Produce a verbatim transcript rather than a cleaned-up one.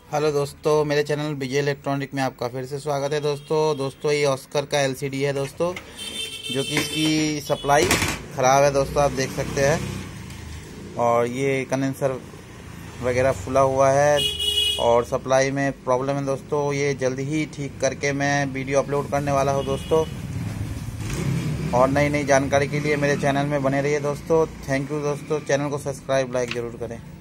Hello दोस्तों, मेरे channel विजय electronic में आपका फिर से स्वागत है। दोस्तों दोस्तों ये ऑस्कर का एलसीडी है दोस्तों, जो कि इसकी सप्लाई ख़राब है दोस्तों, आप देख सकते हैं। और ये कंडेंसर वगैरह फुला हुआ है और सप्लाई में प्रॉब्लम है दोस्तों। ये जल्दी ही ठीक करके मैं वीडियो अपलोड करने वाला हूँ दोस्तों। और नई नई जानकारी के लिए मेरे चैनल में बने रहिए दोस्तों। थैंक यू दोस्तों। चैनल को सब्सक्राइब लाइक ज़रूर करें।